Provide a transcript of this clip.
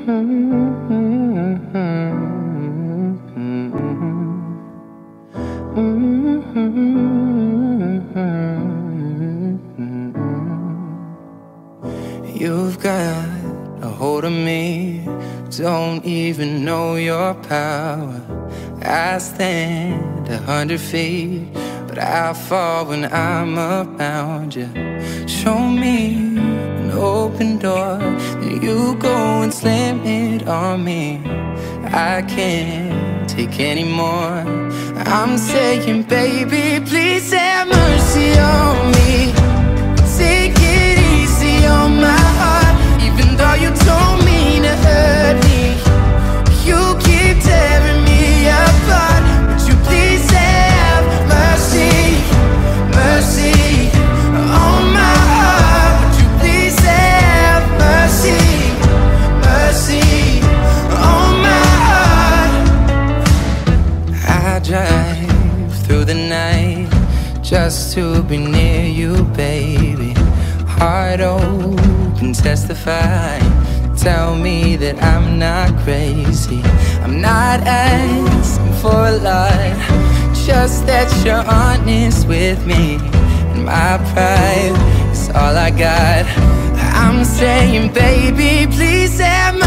You've got a hold of me, don't even know your power. I stand 100 feet, but I fall when I'm around you. Show me an open door, then you go and slam it on me. I can't take anymore. I'm saying, baby, please have mercy on me. Take it easy on my heart, even though you don't mean to hurt me. You keep tearing me apart. Would you please have mercy, mercy on my heart? Would you please have mercy, mercy on my heart? I drive through the night just to be near you, baby. Heart open, testify. Tell me that I'm not crazy. I'm not asking for a lot, just that you're honest with me. And my pride is all I got. I'm saying, baby, please have mercy.